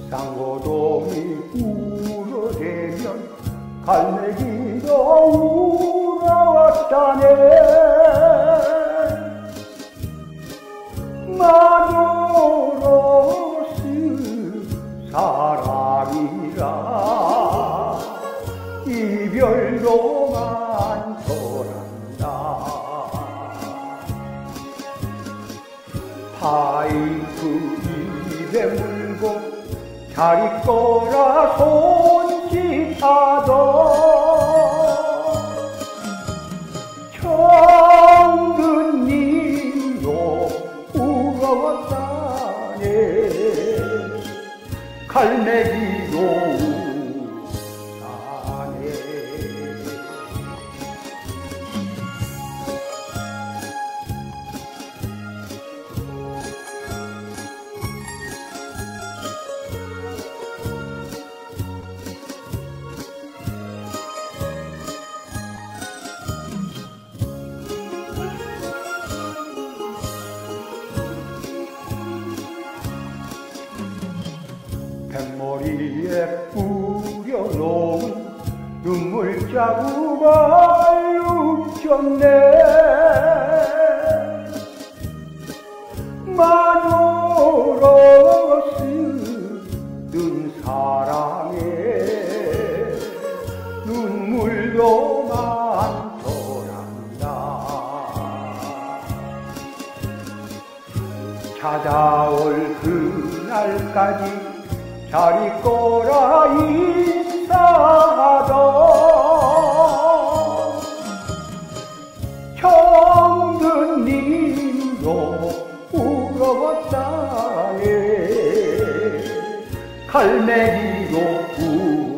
쌍고동이 울어대면 갈매기도 울어왔다네. 마누로스 사람이라 이별로만 돌았다. 파이프 입에 물고 잘 있거라 손짓하던 청근님도 울어왔다네. 갈매기도 울었다네. 뱃머리에 뿌려놓은 눈물 자국을 눕혔네. 마누로스 는 사랑에 눈물도 많더란다. 찾아올 그날까지 잘 있거라 인사하던 청근님도 울어봤다네. 갈매기도